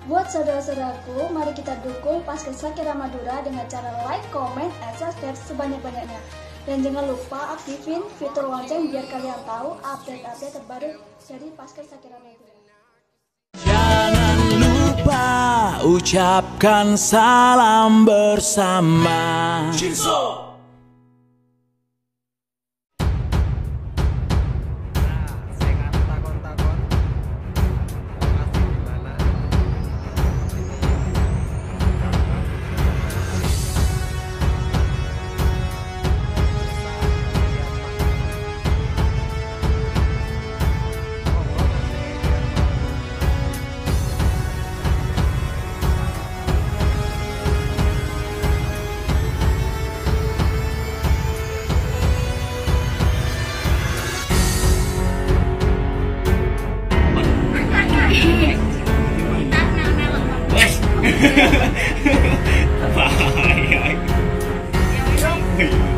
Buat saudara-saudaraku, mari kita dukung Paskes Shakira Madura dengan cara like, comment, and subscribe sebanyak-banyaknya. Dan jangan lupa aktifin fitur lonceng biar kalian tahu update-update terbaru dari Paskes Shakira Madura. Jangan lupa ucapkan salam bersama. Jinso. Bahaya.